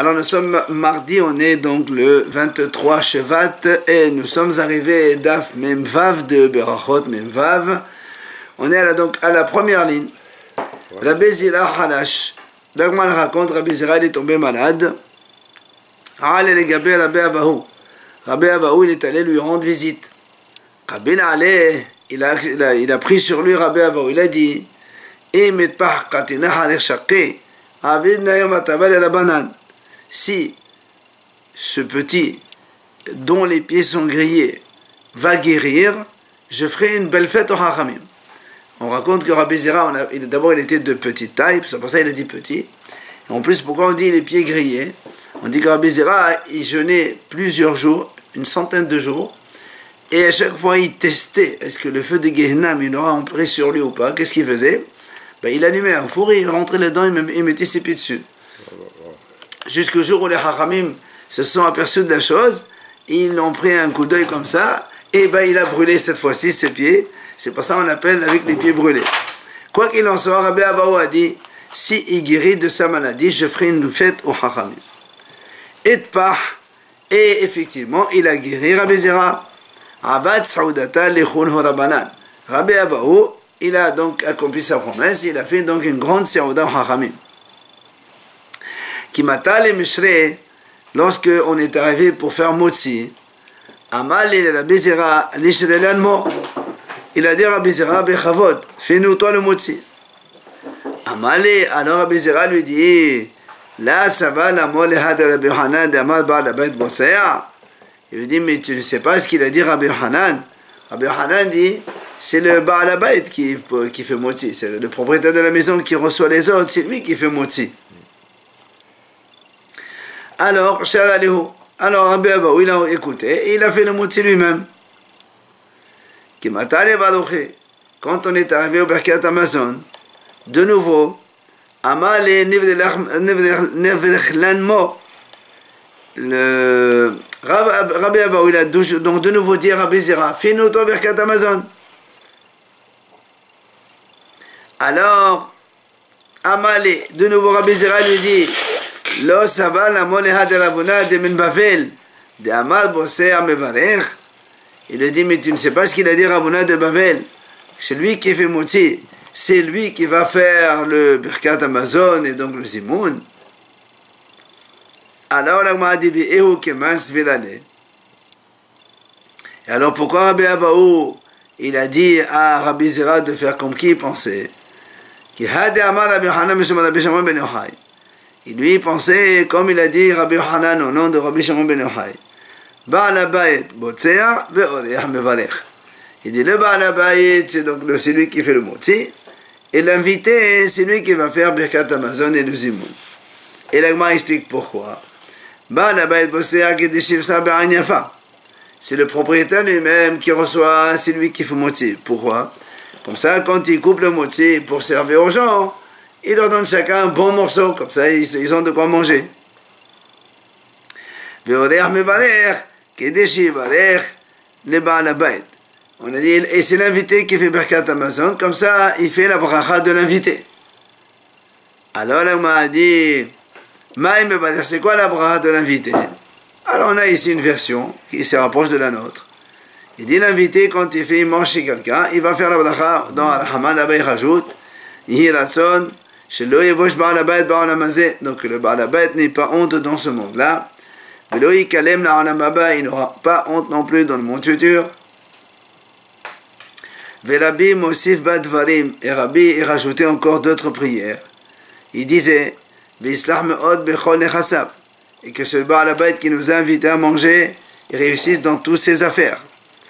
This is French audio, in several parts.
Alors nous sommes mardi, on est donc le 23 Shevat et nous sommes arrivés Daf Memvav de Berachot Memvav. On est donc à la première ligne. Rabbi Zira Halash. L'Agman raconte, Rabbi Zira il est tombé malade. Rabbi Abahu il est allé lui rendre visite. Rabbi Na'aleh il a pris sur lui Rabbi Abahu, il a dit si ce petit dont les pieds sont grillés va guérir, je ferai une belle fête au Hachamim. On raconte que Rabbi Zira, d'abord il était de petite taille, c'est pour ça il a dit petit. Et en plus, pourquoi on dit les pieds grillés? On dit que Rabbi Zira, il jeûnait plusieurs jours, une centaine de jours, et à chaque fois il testait, est-ce que le feu de Gehenam il aura empris sur lui ou pas? Qu'est-ce qu'il faisait? Il allumait un four et il rentrait là-dedans et il mettait ses pieds dessus. Jusqu'au jour où les Hachamim se sont aperçus de la chose, ils ont pris un coup d'œil comme ça, et il a brûlé cette fois-ci ses pieds. C'est pour ça qu'on appelle avec les pieds brûlés. Quoi qu'il en soit, Rabbi Abahu a dit, si il guérit de sa maladie, je ferai une fête au Hachamim. Et effectivement, il a guéri Rabbi Zira. Avad Saoudata Lechun Horabanan. Rabbi Abahu, il a donc accompli sa promesse, il a fait donc une grande Saouda au Hachamim. Kimata le Mishre, lorsque on est arrivé pour faire Motzi, Amal et Rabbi Zira, Nishrelan Mo, il a dit à Rabbi Zira, Bechavod, fais-nous toi le Motzi. Amal, alors Rabbi Zira lui dit, là ça va la mole had Rabbi Hanan d'Amal Baal Abayt Bosaya. Il lui dit, mais tu ne sais pas ce qu'il a dit Rabbi Hanan. Rabbi Hanan dit, c'est le Baal Abayt qui fait Motzi, c'est le propriétaire de la maison qui reçoit les autres, c'est lui qui fait Motzi. Alors, Rabbi Abahu, il a écouté et il a fait le Motzi lui-même. Quand on est arrivé au Birkat Amazon, de nouveau, Amal et Nevdechlanmo, le Rabbi Abahu, il a donc de nouveau dit à Rabbi Zira, fais-nous toi Birkat Amazon. Alors, Amalé, de nouveau Rabbi Zira lui dit, Lo sava la moleha de ravuna de min Bavel, de Amal Bosé Amevarer. Il lui dit, mais tu ne sais pas ce qu'il a dit Ravuna de Bavel. C'est lui qui fait Motzi, c'est lui qui va faire le Birkat Amazon et donc le Zimoun. Alors la Gemara dit, Ehu Kemans Vilane. Et alors pourquoi Rabbi Abahu, il a dit à Rabbi Zira de faire comme qui il pensait? Il lui pensait, comme il a dit Rabbi Hanan au nom de Rabbi Shimon ben Yochai, Baal Habayit Botzea ve'oreach mevarech. Il dit le Baal Habayit, c'est donc celui qui fait le Motzi, et l'invité, c'est lui qui va faire Birkat Amazon et le Zimoun. Et l'Agma explique pourquoi. Baal Habayit Botzea kedeshivsa be'ain yafa. C'est le propriétaire lui-même qui reçoit, c'est lui qui fait Motzi. Pourquoi? Comme ça, quand il coupe le Motzi pour servir aux gens, il leur donne chacun un bon morceau, comme ça ils ont de quoi manger. On a dit, et c'est l'invité qui fait Birkat Amazon, comme ça il fait la bracha de l'invité. Alors on m'a dit, c'est quoi la bracha de l'invité? Alors on a ici une version qui se rapproche de la nôtre. Il dit l'invité, quand il mange chez quelqu'un, il va faire la bracha dans Al-Haman, là-bas il rajoute, donc le Baal Habayit n'est pas honte dans ce monde-là. Il n'aura pas honte non plus dans le monde futur. Et Rabbi il rajoutait encore d'autres prières. Il disait et que ce Baal Habayit qui nous a invités à manger, il réussisse dans toutes ses affaires.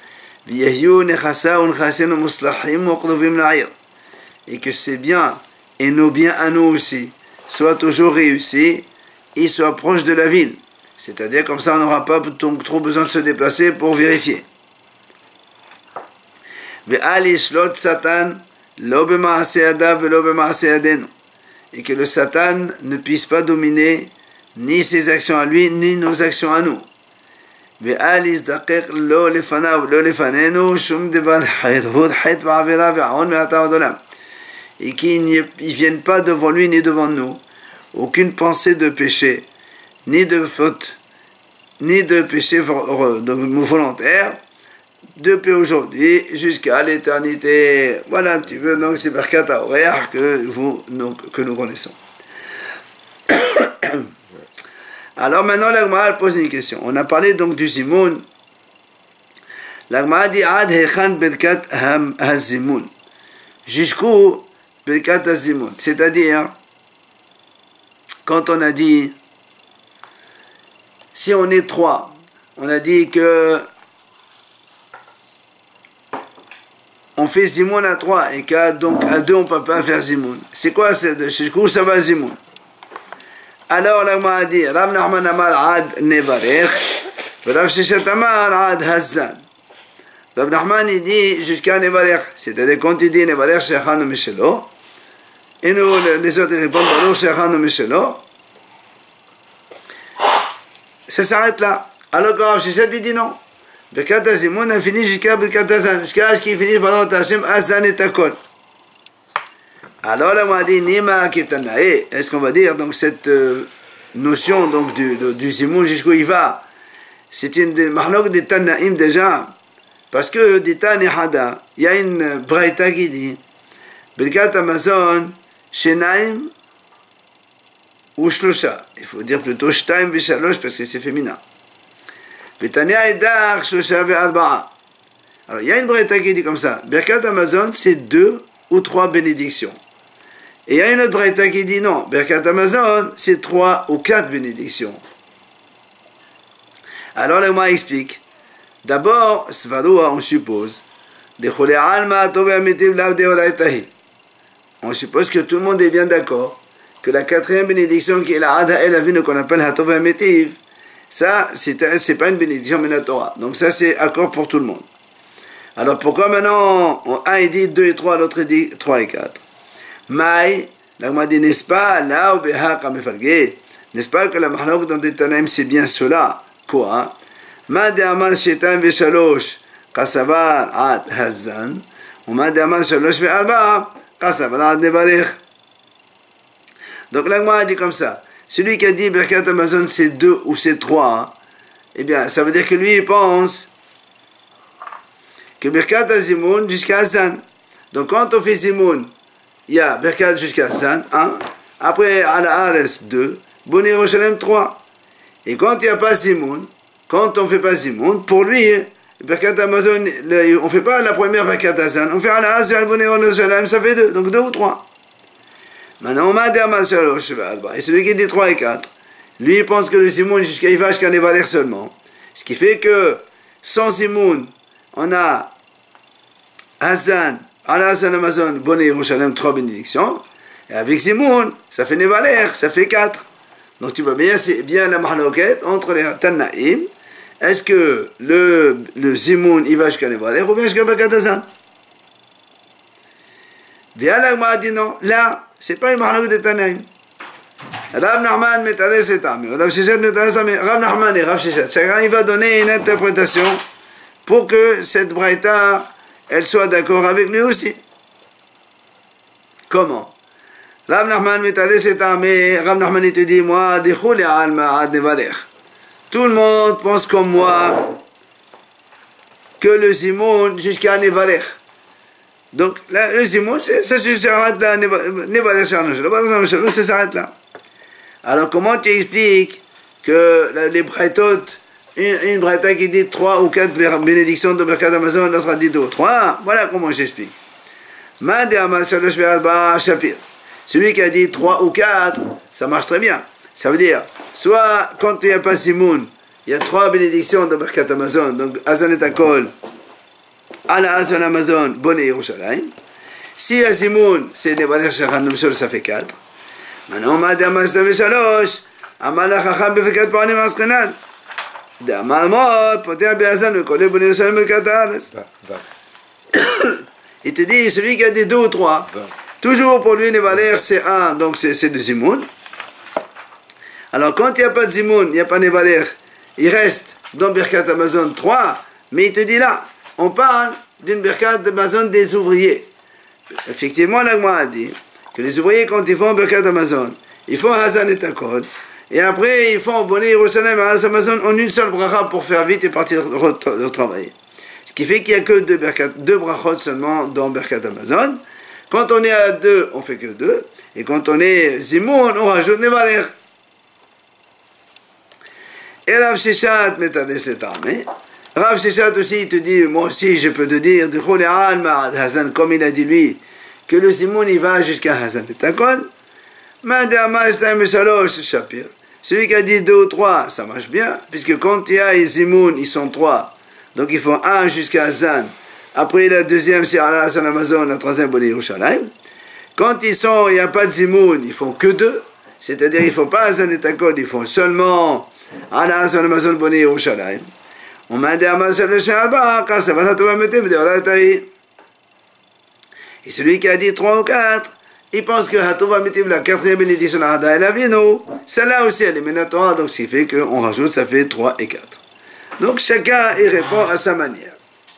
Et que c'est bien et nos biens à nous aussi soient toujours réussis, ils soient proches de la ville. C'est-à-dire comme ça on n'aura pas trop besoin de se déplacer pour vérifier. Et que le Satan ne puisse pas dominer ni ses actions à lui, ni nos actions à nous. Et qu'ils ne viennent pas devant lui ni devant nous, aucune pensée de péché, ni de faute, ni de péché volontaire, depuis aujourd'hui jusqu'à l'éternité. Voilà un petit peu, donc c'est Birkat HaOreach que nous connaissons. Alors maintenant, la Gemara pose une question. On a parlé donc du Zimoun. La Gemara dit Ad Hechan Birkat HaZimoun. Jusqu'où Birkat HaZimoun. C'est-à-dire, quand on a dit, si on est 3, on a dit que on fait Zimoun à 3 et donc à 2 on ne peut pas faire Zimoun. C'est quoi jusqu'où ça va Zimoun? Alors la Gemara dit Rav Nachman Amar Ad Nevarech, Rav Sheshet Amar Ad Hazan. Rav Nachman il dit jusqu'à Nevarech, c'est-à-dire quand il dit Nevarech Shechanu Mishelo, et nous les autres répondent Baruch Shechanu Mishelo, ça s'arrête là. Alors que Rav Sheshet il dit non. Birkat HaZimoun a fini jusqu'à Birkat Hazan, jusqu'à ce qu'il finisse par Hashem Hazan et Takol. Alors là, on a dit Nima Ketanae. Est-ce qu'on va dire donc cette notion donc du Zimoun jusqu'où il va? C'est une des marloques des Tanaïm déjà, parce que des Tanehada, il y a une braïta qui dit Birkat Hamazon Shenaim ou Shlosha. Il faut dire plutôt Shtaim Veshalosh parce que c'est féminin. Betania Edar Shlosha Ve'arba'a. Alors il y a une braïta qui dit comme ça Birkat Hamazon c'est 2 ou 3 bénédictions. Et il y a une autre braïta qui dit non, Birkat Hamazon, c'est 3 ou 4 bénédictions. Alors le Gemara explique. D'abord, Svaroua, on suppose, on suppose que tout le monde est bien d'accord que la 4e bénédiction qui est la Ada El Avinu qu'on appelle Hatov Hametiv, ça, c'est pas une bénédiction mais la Torah. Donc ça, c'est accord pour tout le monde. Alors pourquoi maintenant, un il dit 2 et 3, l'autre dit 3 et 4? Maï, la Gemara dit, n'est-ce pas, là, n'est-ce pas que la mahlok dans des Tanaïm, c'est bien cela? Quoi? Ma de aman shetan veshalosh, kasavar ad hazan, ou ma de aman shalosh ve'arba, kasavar ad nevarech. Donc la Gemara dit comme ça, celui qui a dit Birkat Hamazon c'est 2 ou c'est 3, eh bien, ça veut dire que lui, il pense que Birkat HaZimoun jusqu'à Hazan. Donc quand on fait Zimoun, il y a Birkat jusqu'à Hazan, 1, après Ala Ares 2, Boni Yerushalem 3. Et quand il n'y a pas Zimoun, quand on ne fait pas Zimoun, pour lui, Birkat Hamazon, on ne fait pas la première Birkat Hazan, on fait Ala Ares et Boni Yerushalem, ça fait 2, donc 2 ou 3. Maintenant, on m'a dit et celui qui dit 3 et 4, lui il pense que le Zimoun il va jusqu'à Nevaler seulement. Ce qui fait que sans Zimoun, on a Hazan, Ala Hazan Hamazon, Boni Yerushalem, 3 bénédictions. Et avec Zimoun, ça fait Nevaler, ça fait 4. Donc tu vois bien, c'est bien la mahloket entre les Tanaïm. Est-ce que le Zimoun il va jusqu'à Nevaler ou bien jusqu'à Birkat Hazan? Bien là, on dit non, là, c'est pas une mahloket de Tanaïm. Rav Nachman Metare c'est Ami, Rav Sheshet Metare c'est Ami, Rav Nachman et Rav Sheshet. Chacun il va donner une interprétation pour que cette braïta, elle soit d'accord avec lui aussi. Comment? Rav Nachman Metare c'est Ami, Rav Nachman il te dit, moi, Dichouli Alma Ad Nevaler. Tout le monde pense comme moi que le Zimoun jusqu'à Nevaler. Donc, là, le Zimoun, ça s'arrête là, Nevaler Sharnosh, ça s'arrête là. Alors, comment tu expliques que les braïtot, une braïta qui dit 3 ou 4 bénédictions de Birkat Hamazon, l'autre a dit 2 ou 3, voilà comment j'explique. Celui qui a dit 3 ou 4, ça marche très bien. Ça veut dire, soit quand il n'y a pas Zimoun, il y a 3 bénédictions de Birkat Hamazon, donc Hazan et Akol, Ala Hazan Hamazon, Boni Yerushalayim. Si il y a Zimoun, c'est Nevaler Shachan, ça fait 4. maintenant, on m'a dit à Master Shalosh, Amala Chacham Befikat Panim Askenan. D'Amalmot, Poter Beazan, le collègue Boni Yerushalayim Bekataras. Il te dit, celui qui a dit 2 ou 3, toujours pour lui, Nevaler, c'est 1, donc c'est le Zimoun. Alors, quand il n'y a pas de Zimoun, il n'y a pas Nevaler, il reste dans Birkat Hamazon 3, mais il te dit là, on parle d'une Birkat Hamazon des ouvriers. Effectivement, l'Agma a dit que les ouvriers, quand ils font Birkat Hamazon, ils font Hazan et Takol, Et après, ils font Boné Yerushalayim à Amazon en une seule bracha pour faire vite et partir travailler. Ce qui fait qu'il n'y a que deux brachot seulement dans Birkat Amazon. Quand on est à deux, on fait que deux. Et quand on est Zimoun, on rajoute Nevaler. Et Rav Sheshat Metades cette armée. Rav Sheshat aussi, il te dit, moi aussi je peux te dire, comme il a dit lui, que le Zimoun il va jusqu'à Hazan et Takol. Celui qui a dit 2 ou 3, ça marche bien, puisque quand il y a les Zimoun, ils sont 3. Donc ils font 1 jusqu'à Hazan. Après la deuxième, c'est Allah sur Amazon, la troisième, Boné Yerushalayim. Quand il n'y a pas de Zimoun, ils font que 2. C'est-à-dire, ils ne font pas Hazan et Takol, ils font seulement Allah sur Amazon, Boné Yerushalayim. On m'a dit Amazon le Shabbat, car ça va ça va mettre, et celui qui a dit 3 ou 4, il pense que Hatova Mitiv, la 4e bénédiction de Hada El Avinu, celle-là aussi elle est Minatora, donc ce qui fait qu'on rajoute, ça fait 3 et 4. Donc chacun y répond à sa manière.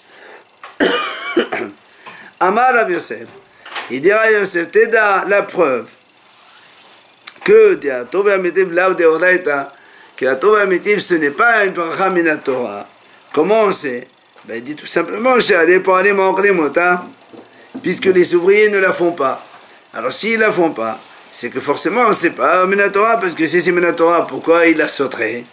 Amar Rav Yosef, il dira à Yosef, Teda la preuve que de Hatova Mitiv, là de Oraita, que Hatova Mitiv ce n'est pas une bracha Minatora. Comment on sait? Ben, il dit tout simplement, j'ai allé pour aller manquer les motards, puisque les ouvriers ne la font pas. Alors s'ils ne la font pas, c'est que forcément c'est pas Minatora, parce que si c'est Minatora, pourquoi il la sauterait?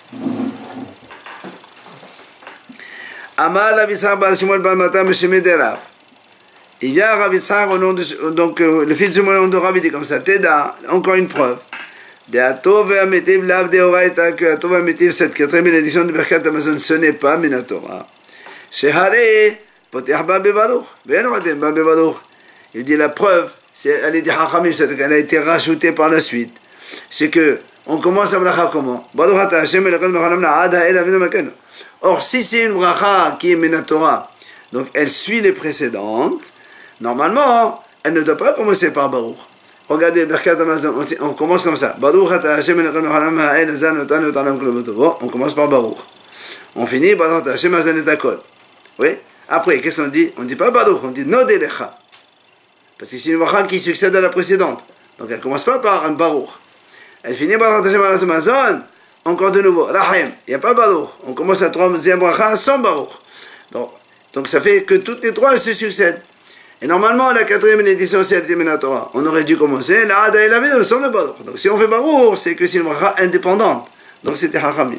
Amar Rav Yitzhak bar Shmuel bar Matan b'Shem Rav. Il vient Rav Yitzhak au nom de, donc le fils du nom de Rav, il dit comme ça, Teda, encore une preuve. De Hatov Ametiv lav de Oraita, que Hatov Ametiv, cette 4e édition de Birkat Amazon, ce n'est pas Minatora. Shehare Potech ba bevaruch, ben rotem ba bevaruch. Il dit la preuve, elle est dit Hachamim, elle a été rajoutée par la suite. C'est que on commence la bracha comment? Baruch ata Hashem elokenu melech haolam ha'ad ha'el avinu makenu. Or si c'est une bracha qui est Minatora, donc elle suit les précédentes, normalement elle ne doit pas commencer par Baruch. Regardez Birkat Amazon, on commence comme ça. Baruch ata Hashem elokenu melech haolam ha'el azan otanu ta'alam kol b'tovo. On commence par Baruch. On finit Baruch ata Hashem azan et akol. Oui. Après, qu'est-ce qu'on dit? On ne dit pas Baruch, on dit Nodelecha. Parce que c'est une bracha qui succède à la précédente. Donc elle ne commence pas par un Baruch. Elle finit par Amazon, encore de nouveau, Rahim. Il n'y a pas Baruch. On commence la 3e bracha sans Baruch. Donc ça fait que toutes les 3 se succèdent. Et normalement, la 4e édition, c'est la Minatora. On aurait dû commencer la Hada et la Vino sans le Baruch. Donc si on fait Baruch, c'est que c'est une bracha indépendante. Donc c'était Hachamim.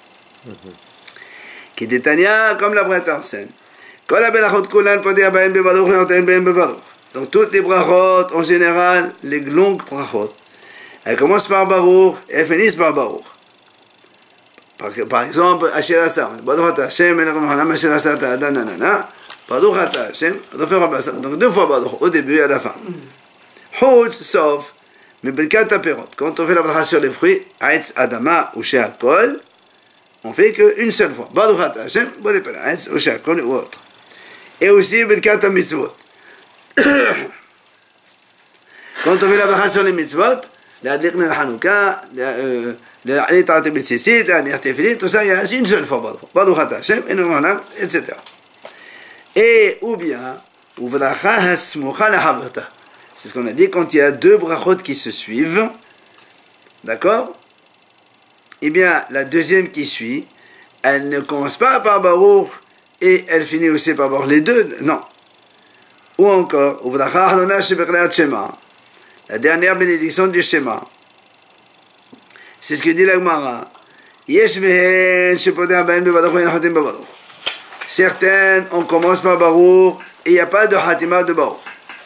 Qui détania comme la Breta enseigne. Donc toutes les brachot, en général, les longues brachot, elles commencent par Baruch et elles finissent par Baruch. Par exemple, Asher Asa, Baruch ata Hashem, Asher Asa ta'ada nanana, Baruch ata Hashem, donc 2 fois Baruch, au début et à la fin. Chutz, sauf, mais Birkat Haperot, quand on fait la bracha sur les fruits, Aetz Adama ou Sheakol, on fait qu'une seule fois. Baruch ata Hashem, Baruch ata Hashem, ou Sheakol ou autre. Et aussi Birkat HaMitzvot. Quand on fait la bracha sur les mitzvot, l'adlik nel Hanouka, les tartes betzitzit, les artefilit, tout ça, il y a une seule fois Baruch ata Hashem, etc. Et ou bien, ou bracha hasmucha lahaverta. C'est ce qu'on a dit quand il y a 2 brachot qui se suivent, d'accord? Eh bien, la deuxième qui suit, elle ne commence pas par Baruch et elle finit aussi par Baruch. Les deux, non. Ou encore, la dernière bénédiction du Shema. C'est ce que dit la Gemara. Certaines, on commence par Baruch et il n'y a pas de Hatima de Baruch.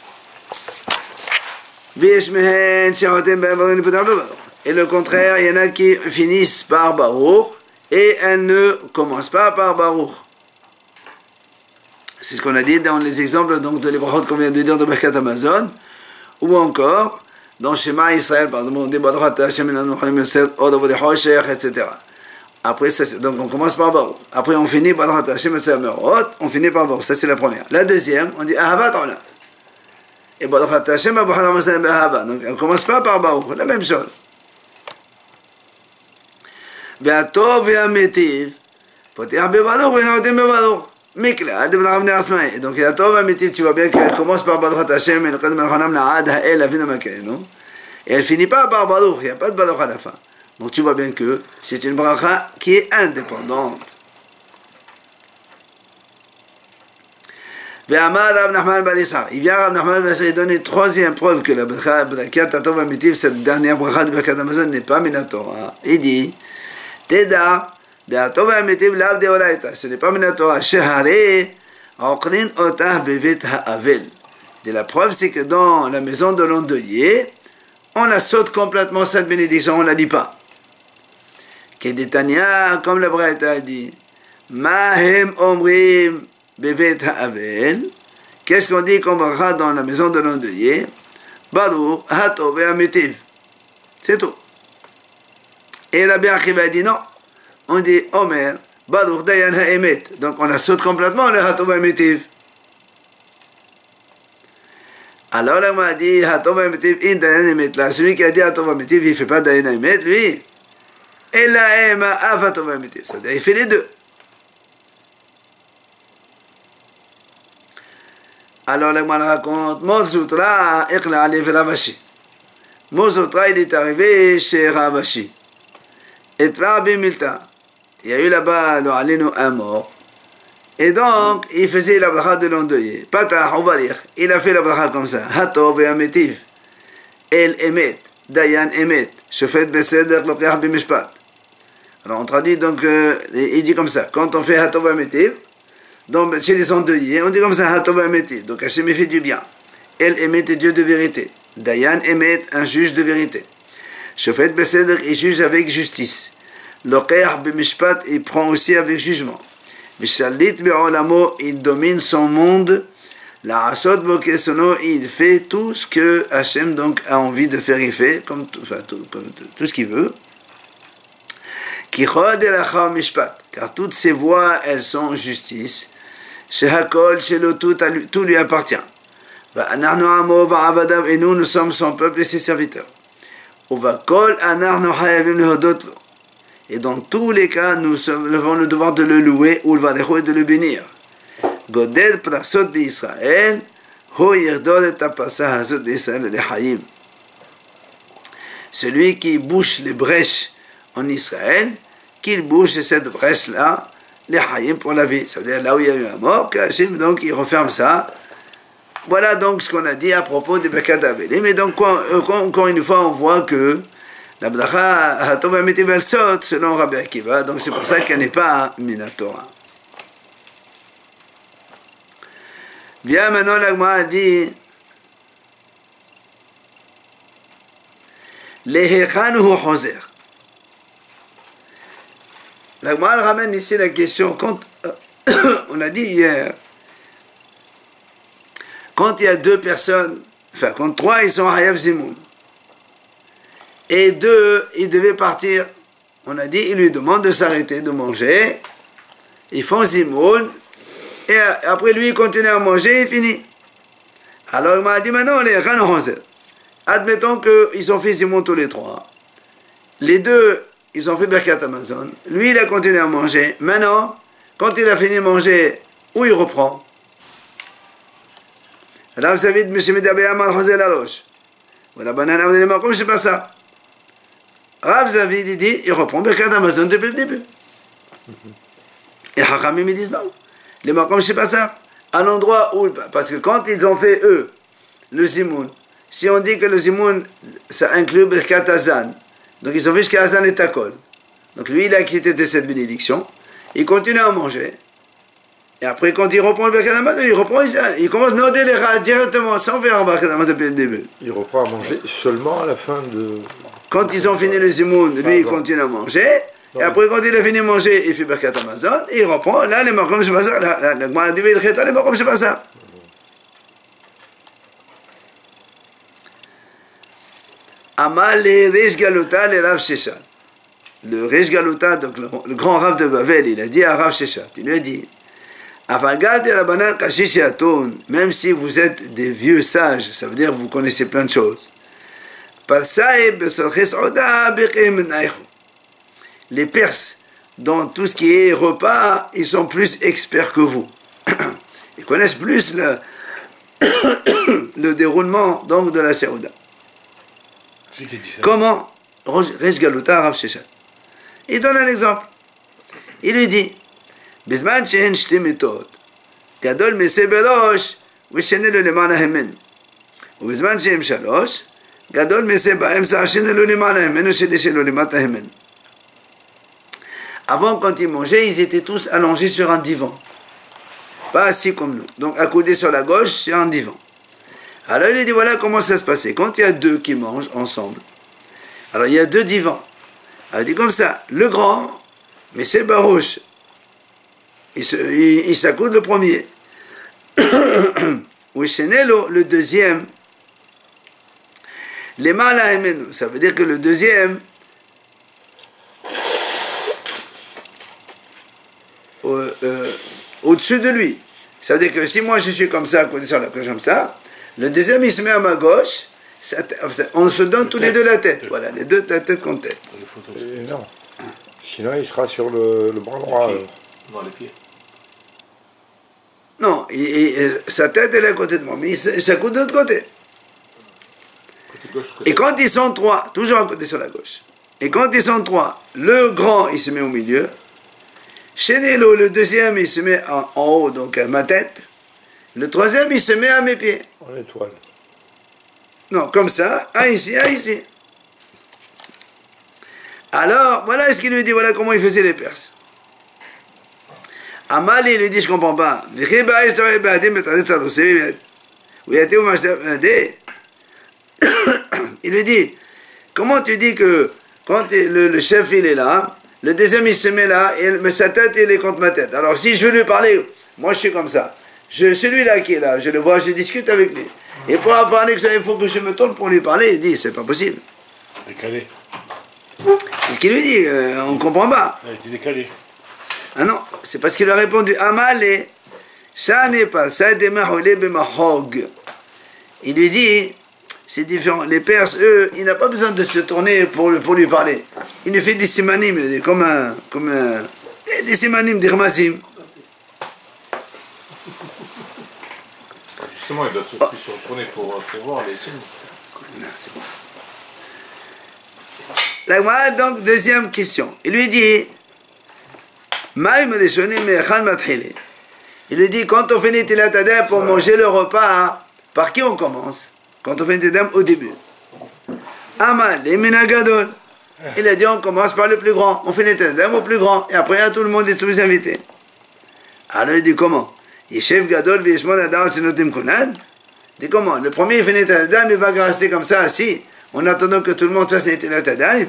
Et le contraire, il y en a qui finissent par Baruch et elles ne commencent pas par Baruch. C'est ce qu'on a dit dans les exemples donc, de l'Ibrahot qu'on vient de dire de Birkat Amazon, ou encore dans Shema Israël, par exemple, on dit Baruch ata Hashem elokenu melech haolam od avod choshech, etc. Après, ça, donc on commence par Baruch. Après, on finit Baruch ata Hashem merot, on finit par Baruch. Ça, c'est la première. La deuxième, on dit Ahavat olam. Et Baruch ata Hashem Ahava. Donc, on ne commence pas par Baruch. La même chose. Ve'atov ve'ametiv, potech bevaruch ve'noten bevaruch. Mikla, et donc, Yatov Ametiv, tu vois bien qu'elle commence par Baruch Hashem, et elle finit pas par Baruch, il n'y a pas de Baruch à la fin. Donc tu vois bien que c'est une bracha qui est indépendante. Il vient Rav Nachman ben Ishaq, il donne une troisième preuve que la bracha Tatov Amitiv, cette dernière bracha de Birkat Hamazon n'est pas Minatora. Il dit Teda, Tatov Amitiv lav deoraita. Ce n'est pas Minatora. Shehare, Okrin Otah Bevet Ha'avel. Et la preuve, c'est que dans la maison de l'endeuillé, on la saute complètement cette bénédiction, on ne la dit pas. Kedetania, comme le Braïta a dit, Mahem Omrim Bevet Ha'avel. Qu'est-ce qu'on dit qu'on verra dans la maison de l'endeuillé? Baruch Hatov Amitiv. C'est tout. Et Rabbi Akiva a dit non. On dit Omer, Baruch Dayan Ha'emet. Donc on la saute complètement, le Hatov Amitiv. Alors là, on m'a dit Hatov Amitiv in Dayan Ha'emet. Là, celui qui a dit Hatov Amitiv, il ne fait pas Dayan Ha'emet, lui. Et la Ema Avatov Amitiv. C'est-à-dire, il fait les deux. Alors, le Gemara raconte, Mozutra, Ekla Alev Ravashi. Mozutra, il est arrivé chez Ravashi. Et Rabbi Milta. Il y a eu là-bas, le Alenu, un mort. Et donc, il faisait la bracha de l'endeuillé. Patah, Ovarir. Il a fait la bracha comme ça. Hatov et Ametiv. El Emet. Dayan Emet. Shofet Beseder, Lokach Bimishpat. Alors, on traduit donc, il dit comme ça. Quand on fait Hatov et Ametiv, donc, chez les endeuillés, on dit comme ça, Hatov Emetiv. Donc, Hachem fait du bien. El Emet est Dieu de vérité. Dayan Emet, un juge de vérité. Shofet Beseder, il juge avec justice. Lokach Bimishpat, il prend aussi avec jugement. Mishalit Be'olamo, il domine son monde. La Asot Bokesono, il fait tout ce que Hachem donc a envie de faire, il fait, comme tout ce qu'il veut. Kichod Elachar Mishpat, car toutes ses voies, elles sont justice. Chez Hakol, chez le tout lui appartient. Et nous sommes son peuple et ses serviteurs. Et dans tous les cas, nous avons le devoir de le louer ou de le bénir. Godel prasot b'Israël, ho yirdol et apasa hazot b'Israël lechaim. Celui qui bouche les brèches en Israël, qu'il bouche cette brèche-là, les Hayim pour la vie. Ça veut dire là où il y a eu un mort, Hachem, donc il referme ça. Voilà donc ce qu'on a dit à propos de Birkat Avelim. Mais donc, encore une fois, on voit que la bracha Hatov Amitiv elle saute selon Rabbi Akiva, donc c'est pour ça qu'elle n'est pas Minatora. Bien, maintenant, la Gemara dit Lehechan hu choser. La Gemara ramène ici la question, quand, on a dit hier, quand il y a deux personnes, enfin quand trois ils sont Hayav Zimoun, et deux ils devaient partir, on a dit, ils lui demandent de s'arrêter de manger, ils font Zimoun, et après lui il continue à manger, il finit. Alors il m'a dit maintenant, les Khanouzer, admettons qu'ils ont fait Zimoun tous les trois, les deux ils ont fait Birkat Hamazon. Lui, il a continué à manger. Maintenant, quand il a fini de manger, où il reprend? Rav Zavid, M. Medabe Amar Hozel Arosh. Voilà, banane, comme c'est pas ça. Rav Zavid, il dit, il reprend Birkat Hamazon depuis le début. Et Hachamim, ils disent non. Les Makom, c'est pas ça. À l'endroit où, parce que quand ils ont fait, eux, le Zimoun, si on dit que le Zimoun, ça inclut Birkat Hazan, donc ils ont fait jusqu'à Hazan et Takol. Donc lui, il a quitté de cette bénédiction. Il continue à manger. Et après, quand il reprend le Birkat Hamazon, il commence à noter les rats directement, sans faire un Birkat Hamazon depuis le début. Il reprend à manger seulement à la fin de... Quand ils ont fini le Zimoun, lui, il continue à manger. Et après, quand il a fini de manger, il fait Birkat Hamazon. Et il reprend. Là, les Makom, c'est pas ça. La Gemara dit, les Makom, c'est pas ça. Amal le Resh Galuta le Rav Sheshat. Le Resh Galuta, donc le grand Rav de Bavel, il a dit à Rav Sheshat, il lui a dit, même si vous êtes des vieux sages, ça veut dire que vous connaissez plein de choses. Les Perses, dans tout ce qui est repas, ils sont plus experts que vous. Ils connaissent plus le déroulement donc de la Séouda. Comment Resh Galuta Rav Sheshet. Il donne un exemple. Il lui dit, Bizman shehen shti mitot, gadol mese berosh, v'shene lo lemana hemen. ובזמן שהם 3, גדול מזה באמצע השני לא למעלה hemen, השני שלו למטה hemen. Avant, quand ils mangeaient, ils étaient tous allongés sur un divan. Pas assis comme nous. Donc, accoudés sur la gauche, sur un divan. Alors, il dit, voilà comment ça se passait. Quand il y a deux qui mangent ensemble, alors il y a deux divans. Alors, il dit comme ça, le grand, mais c'est Barouche. Il s'accoude le premier. Ouichenelo, le deuxième, les malaimenu, ça veut dire que le deuxième, au-dessus de lui. Ça veut dire que si moi je suis comme ça, côté sur la gauche comme ça, le deuxième il se met à ma gauche, on se donne tous les deux la tête. Voilà, les deux la tête contre tête. Non. Sinon il sera sur le bras droit. Dans les pieds. Non, sa tête elle est à côté de moi, mais il s'accoute de l'autre côté. Côté gauche, côté Et quand ils sont trois, toujours à côté sur la gauche, et quand ils sont trois, le grand il se met au milieu, Chenelo, le deuxième, il se met en haut, donc à ma tête. Le troisième, il se met à mes pieds. En étoile. Non, comme ça, un ici, un ici. Alors, voilà ce qu'il lui dit, voilà comment il faisait les Perses. Amal, il lui dit, je comprends pas. Il lui dit, comment tu dis que quand le chef il est là, le deuxième il se met là, mais sa tête il est contre ma tête. Alors si je veux lui parler, moi je suis comme ça. Celui-là qui est là, je le vois, je discute avec lui. Et pour parler, il faut que je me tourne pour lui parler. Il dit, c'est pas possible. Décalé. C'est ce qu'il lui dit, on ne comprend pas. Il a été décalé. Ah non, c'est parce qu'il a répondu, Amalé, ça n'est pas ça, il lui dit, c'est différent. Les Perses, eux, il n'a pas besoin de se tourner pour lui parler. Il lui fait des simanim, comme des simanim, des ramasim. Justement, il doit plus se retourner pour voir les signes. Non, c'est bon. Là, voilà, donc, deuxième question. Il lui dit, il lui dit, quand on finit Tilat Adem pour manger le repas, par qui on commence? Quand on fait Tilat au début. Amal, les Minagadol. Il a dit, on commence par le plus grand. On fait Tilat au plus grand. Et après, à tout le monde, et tous les invités. Alors, il dit, comment? Yeshev Gadol, Vishmon Adam, Sinotim Kunad. Il dit, comment? Le premier, il fait Tilat il va rester comme ça, assis, en attendant que tout le monde fasse Tilat Adem.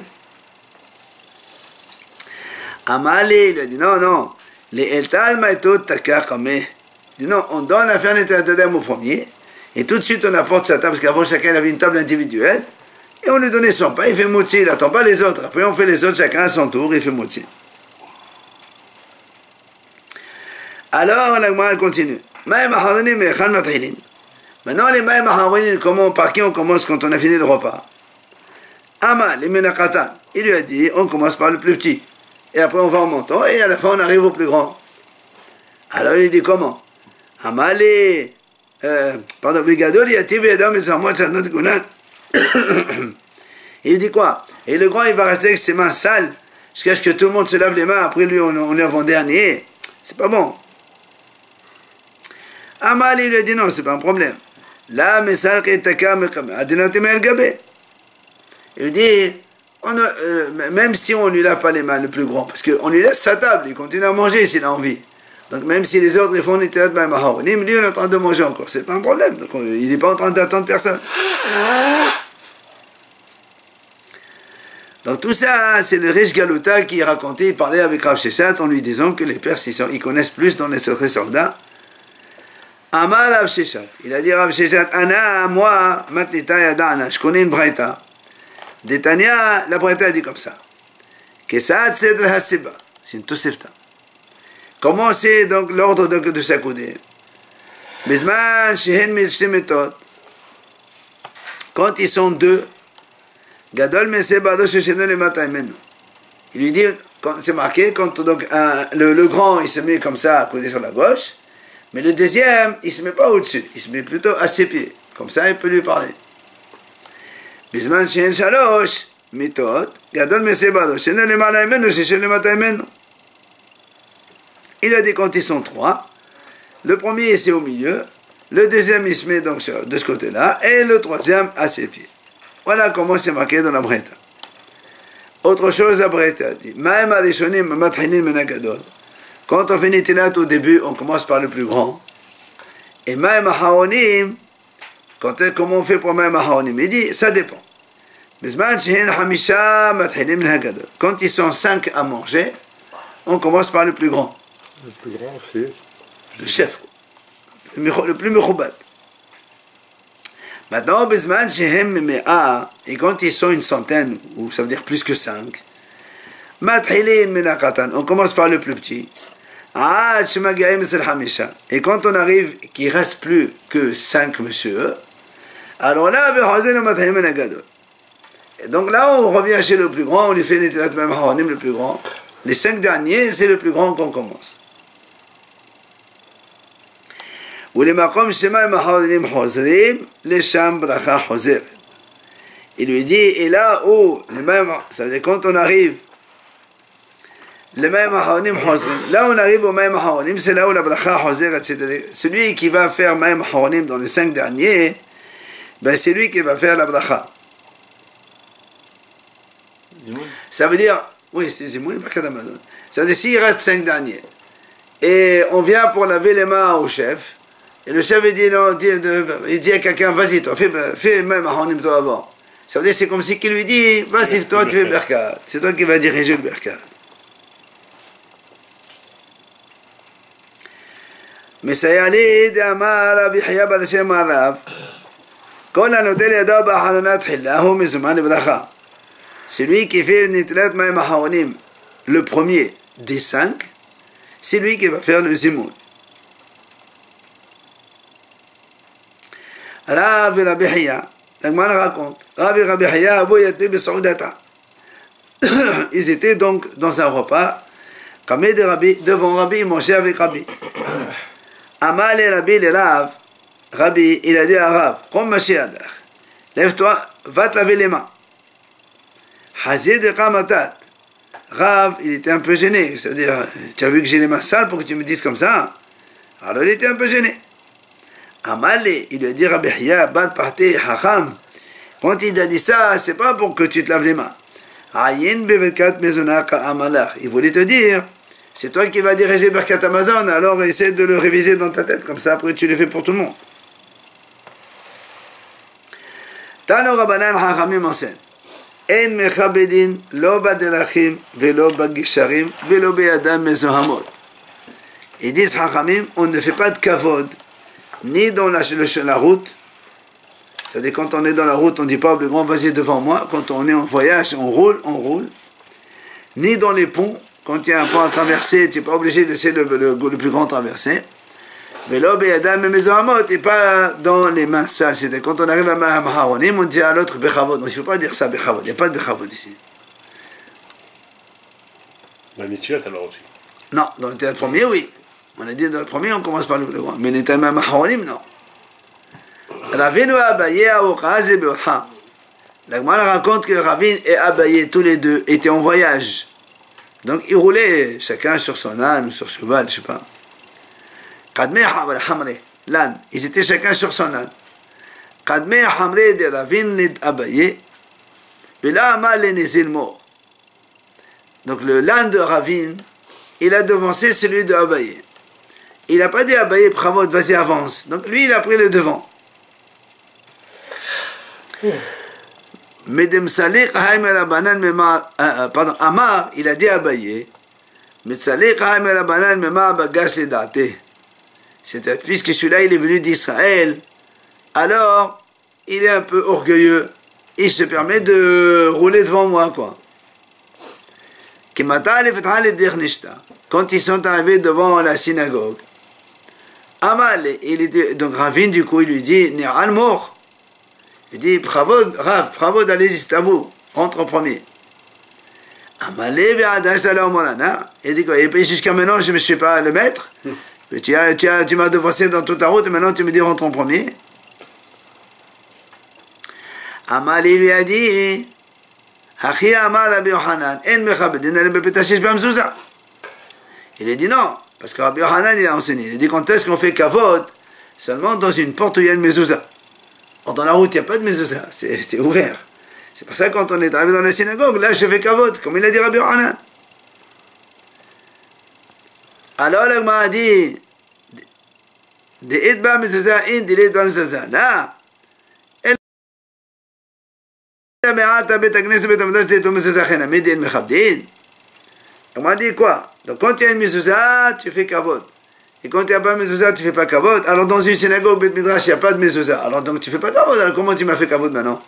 Amalé, il a dit, non. Les Eltal Maïtot Takakame. Il dit, non, on donne à faire Tilat Adem au premier. Et tout de suite, on apporte sa table, parce qu'avant, chacun avait une table individuelle. Et on lui donnait son pain, il fait motzi, il n'attend pas les autres. Après, on fait les autres, chacun à son tour, il fait motzi. Alors, la Gemara continue. Maintenant, les Maïm Aharonim, par qui on commence quand on a fini le repas? Ama, les Menakatan, il lui a dit, on commence par le plus petit. Et après, on va en montant, et à la fin, on arrive au plus grand. Alors, il dit, comment? Ama, pardon, Vigadol, il y a TV Adam, mais c'est moi, c'est notre Gunat. Il dit quoi? Et le grand, il va rester avec ses mains sales, jusqu'à ce que tout le monde se lave les mains, après lui, on est avant-dernier. C'est pas bon. Amal, il lui a dit non, c'est pas un problème. Là, mais ça, il dit, même si on lui lave pas les mains, le plus grand, parce qu'on lui laisse sa table, il continue à manger s'il a envie. Donc même si les autres ils font les théâtres, lui on est en train de manger encore, c'est pas un problème. Donc il n'est pas en train d'attendre personne. Donc tout ça, c'est le Resh Galuta qui racontait, il parlait avec Rav Sheshet en lui disant que les Perses ils connaissent plus dans les secrets soldats. Amal Rav Sheshet, il a dit Rav Sheshet, Ana, moi, Matnita Yadana, je connais une braïta. Détania, la braïta dit comme ça. Kesat Sedr Hasiba, c'est une Tosefta. Comment c'est donc l'ordre de s'accouder? Quand ils sont deux, Gadol il lui dit, c'est marqué, quand donc, le grand il se met comme ça, accoudé sur la gauche, mais le deuxième il se met pas au-dessus, il se met plutôt à ses pieds, comme ça il peut lui parler. מיטות, גדול מסבדו, שאינו למעלה ממנו, ששם למטה ממנו. Il a dit quand ils sont trois, le premier c'est au milieu, le deuxième il se met donc de ce côté-là, et le troisième à ses pieds. Voilà comment c'est marqué dans la Breta. Autre chose, la Breta dit, Ma'em arishonim matchinin menagadol. Quand on fait Nitilat au début, on commence par le plus grand. Et Ma'em haonim, comment on fait pour Ma'em haonim? Il dit, ça dépend. Quand ils sont 5 à manger, on commence par le plus grand. Le plus grand, c'est le chef, le plus mechoubat. Maintenant, et quand ils sont une centaine, ou ça veut dire plus que 5, on commence par le plus petit. Et quand on arrive qu'il ne reste plus que 5 monsieur, alors là, et donc là, on revient chez le plus grand, on lui fait le plus grand. Les 5 derniers, c'est le plus grand qu'on commence. Il lui dit, et là où, ça veut dire quand on arrive, là on arrive au Maim Haonim, c'est là où la bracha hozeret, c'est-à-dire celui qui va faire Maim Haonim dans les 5 derniers, ben c'est lui qui va faire la bracha. Ça veut dire, oui, c'est Zimoun, pas Kadamazon. Ça veut dire s'il reste 5 derniers, et on vient pour laver les mains au chef, et le chef il dit, non, il dit à quelqu'un, vas-y toi, fais même Haonim toi avant. Ça veut dire c'est comme si qu'il lui dit, vas-y toi tu fais Berkat, c'est toi qui vas diriger le Berkat. מסייעלי דאמר רבי חייא בר שם הרב כל הנוטל ידו בחלונה תחילה הוא מזומן לברכה. Celui qui fait Nitilat Maim Haonim, le premier des 5, c'est lui qui va faire le zimoun. Rav et Rabbi Hiya, la Gemara raconte, Rav et Rabbi Hiya avouent yatmi b'saoudata. Ils étaient donc dans un repas, Kameh de Rabbi, devant Rabbi, ils mangeaient avec Rabbi. Amal et Rabbi les Rav, Rabbi, il a dit à Rav, Qom Mashiach, lève-toi, va te laver les mains. Hazid et Kamatat. Rav, il était un peu gêné, c'est-à-dire, tu as vu que j'ai les mains sales pour que tu me dises comme ça? Alors il était un peu gêné. Amalé, il lui a dit Rabbi Hiya, bat parté, hacham. Quand il a dit ça, c'est pas pour que tu te laves les mains. Ayin bevekat mezonaka amalach. Il voulait te dire, c'est toi qui vas diriger Berkat Amazon, alors essaie de le réviser dans ta tête, comme ça après tu le fais pour tout le monde. Tano Rabbanan Hachamim enseigne. En mechabedin lo baderachim velo bagisharim velo beyadam mezohamot. Ils disent Hachamim, on ne fait pas de kavod, ni dans la route. C'est-à-dire quand on est dans la route, on ne dit pas au plus grand vas-y devant moi. Quand on est en voyage, on roule. Ni dans les ponts, quand il y a un pont à traverser, tu n'es pas obligé de laisser le plus grand traverser. Velo beyadam mezohamot, et pas dans les mains sales. C'est-à-dire quand on arrive à Maharonim, on dit à l'autre bechavod. Donc il ne faut pas dire ça bechavod. Il n'y a pas de bechavod ici. La Nitilat alors aussi. Non, dans le premier, oui. On a dit dans le premier, on commence par le plus grand. Mais les Tamam Maharonim, non. Ravin ou Abaye à Okaz et Beotha. La Gemara raconte que Ravin et Abaye, tous les deux, étaient en voyage. Donc ils roulaient chacun sur son âne ou sur cheval, je ne sais pas. L'âne, ils étaient chacun sur son âne. Kadme Hamre de Ravin nid Abaye. Bela Amal et Nezil mort. Donc le l'âne de Ravin, il a devancé celui de Abaye. Il n'a pas dit à Abaye, bravo, vas-y avance. Donc lui, il a pris le devant. Amar, il a dit à Abaye, c'est-à-dire, puisque celui-là, il est venu d'Israël, alors, il est un peu orgueilleux. Il se permet de rouler devant moi, quoi. Quand ils sont arrivés devant la synagogue, Amal, donc Ravin, du coup, il lui dit, Ni'al mort. Il dit, bravo, Rav, bravo d'aller juste à vous, rentre en premier. Amal, il dit quoi, et puis jusqu'à maintenant, je ne me suis pas le maître. Tu m'as devancé dans toute la route, et maintenant tu me dis, rentre en premier. Amal, il lui a dit, Achi amar Rabbi Yochanan, en mechabedin ale bebet hashish b'mezuzah. Il a dit non, parce que Rabbi Yochanan il a enseigné. Il a dit quand est-ce qu'on fait kavod? Seulement dans une porte où il y a une mezuzah. Or dans la route il n'y a pas de mezuzah, c'est ouvert. C'est pour ça que quand on est arrivé dans la synagogue, là je fais kavod, comme il a dit Rabbi Yochanan. Alors le Gemara a dit de ba mezuzah in de ba mezuzah. Là, on m'a dit quoi? Donc quand il y a une mezuzah, tu fais kavod. Et quand il n'y a pas de mezuzah, tu ne fais pas kavod. Alors dans une synagogue, Bet Midrash, il n'y a pas de mezuzah. Alors donc tu ne fais pas kavod. Alors comment tu m'as fait kavod maintenant?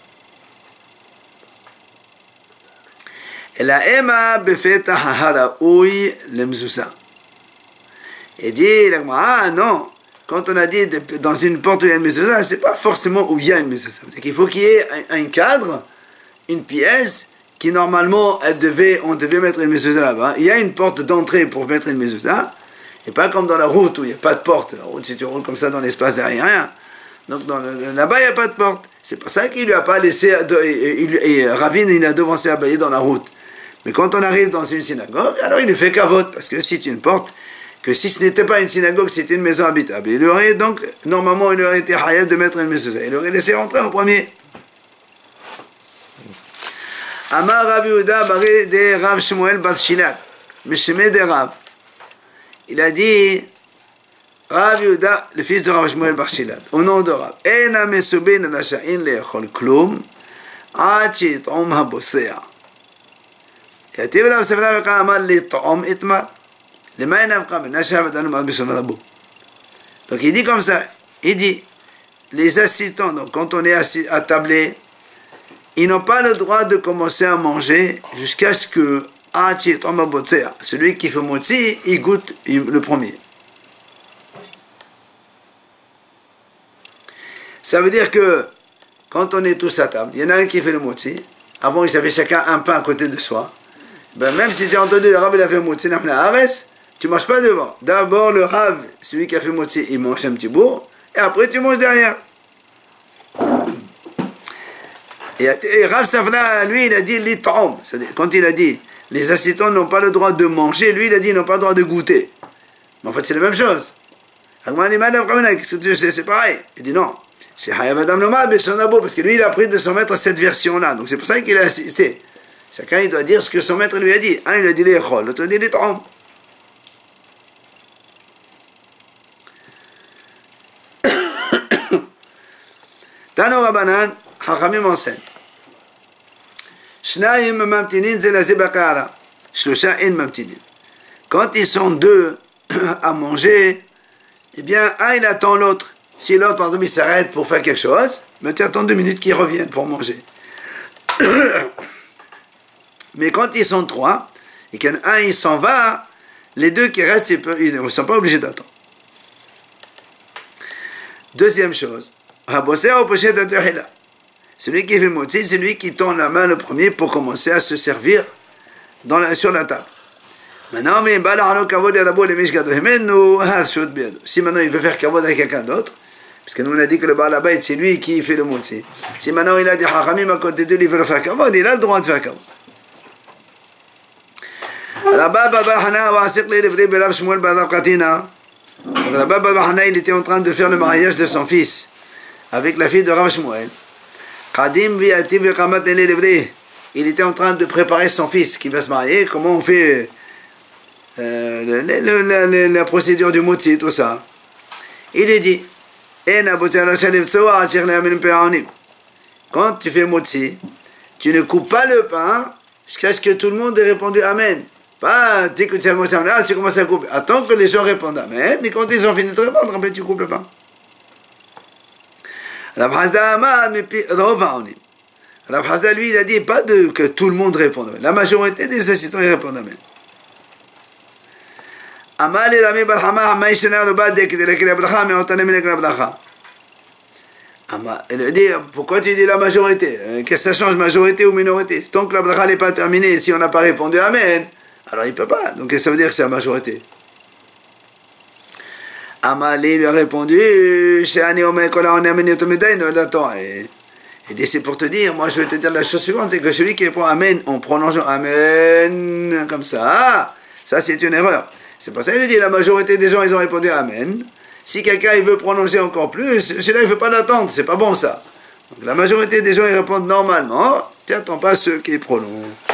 Et la ema befeta haharaoui le mezuzah. Et dit, ah non, quand on a dit dans une porte où il y a une mezuzah, c'est pas forcément où il y a une mezuzah. C'est qu'il faut qu'il y ait un cadre, une pièce, qui normalement, on devait mettre une mezuzah là-bas. Il y a une porte d'entrée pour mettre une mezuzah, et pas comme dans la route où il n'y a pas de porte. La route, si tu roules comme ça dans l'espace, il n'y a rien. Donc là-bas, il n'y a pas de porte. C'est pour ça qu'il lui a pas laissé, et Ravine, il a devancé Abaye dans la route. Mais quand on arrive dans une synagogue, alors il lui fait kavod, parce que c'est une porte, que si ce n'était pas une synagogue, c'était une maison habitable. Il aurait donc, normalement, il aurait été hayab de mettre une mezuzah. Il aurait laissé rentrer en premier. Amar Rav Yehuda Bari de Rav Shmuel Bar Shilat, Meshemeh de Rav. Il a dit, Rav Yehuda, le fils de Rav Shmuel Bar Shilat, au nom de Rav, Ena mesubin nasha'in le'echol klum, ad she'it'om habosea. Yativ Rav Sefra Veka Amar le'it'om itmar. Donc il dit comme ça, il dit, les assistants, donc quand on est attablé, ils n'ont pas le droit de commencer à manger jusqu'à ce que celui qui fait motzi, il goûte le premier. Ça veut dire que quand on est tous à table, il y en a un qui fait le motzi, avant ils avaient chacun un pain à côté de soi, ben, même si j'ai entendu le Rav il a fait motzi, tu ne manges pas devant. D'abord, le Rav, celui qui a fait moitié, il mange un petit bout, et après tu manges derrière. Et Rav Safra, lui, il a dit l'it'om. Quand il a dit les assistants n'ont pas le droit de manger, lui, il a dit ils n'ont pas le droit de goûter. Mais en fait, c'est la même chose. Qu'est-ce que tu sais? C'est pareil. Il dit non. C'est Hayav Adam Lomad, parce que lui, il a pris de son maître cette version-là. Donc c'est pour ça qu'il a assisté. Chacun, il doit dire ce que son maître lui a dit. Un, il a dit l'echol, l'autre, il a dit l'it'om. Tano Rabbanan, Chachamim enseigne. Shnayim mamtinin zelaze bakara. Shlosha en mamtinin. Quand ils sont deux à manger, eh bien, un il attend l'autre. Si l'autre, par exemple, il s'arrête pour faire quelque chose, mais tu attends 2 minutes qu'ils reviennent pour manger. Mais quand ils sont 3, et qu'un il s'en va, les deux qui restent, ils ne sont pas obligés d'attendre. Deuxième chose, celui qui fait motzi, c'est lui qui tend la main le premier pour commencer à se servir sur la table. Maintenant, si maintenant il veut faire kavod avec quelqu'un d'autre, parce que nous on a dit que le Baal Habayit c'est lui qui fait le motzi. Si maintenant il a des hachamim à côté de lui, il veut le faire kavod, il a le droit de faire kavod. Rabba Baba Hana wa Asiqli Livri Berav Shmuel Barav Katina. Rabba Baba Hana, il était en train de faire le mariage de son fils avec la fille de Rav Shmuel. Qadim Viativ Vekamat Nele Livri. Il était en train de préparer son fils qui va se marier. Comment on fait la procédure du motzi, tout ça. Il est dit quand tu fais motzi, tu ne coupes pas le pain jusqu'à ce que tout le monde ait répondu Amen. Pas dès que tu as motzi, là tu commences à couper. Attends que les gens répondent Amen, et quand ils ont fini de répondre, après tu coupes le pain. Rav Hazda, lui, il a dit pas que tout le monde réponde Amen. La majorité des assistants ils répondent Amen. Amali Rami Barhama, Maïshana Rubadek, de la Bracha, mais on t'en aime la Bracha. Il a dit, pourquoi tu dis la majorité? Qu'est-ce que ça change, majorité ou minorité? Tant que la Bracha n'est pas terminée, si on n'a pas répondu Amen, alors il ne peut pas. Donc ça veut dire que c'est la majorité. Amali lui a répondu, Il dit, c'est pour te dire, moi je vais te dire la chose suivante, c'est que celui qui répond Amen en prononçant Amen, comme ça c'est une erreur. C'est pour ça qu'il dit, la majorité des gens, ils ont répondu Amen. Si quelqu'un il veut prononcer encore plus, celui-là il ne veut pas d'attente, c'est pas bon ça. Donc la majorité des gens, ils répondent normalement, tu n'attends pas ceux qui prononcent.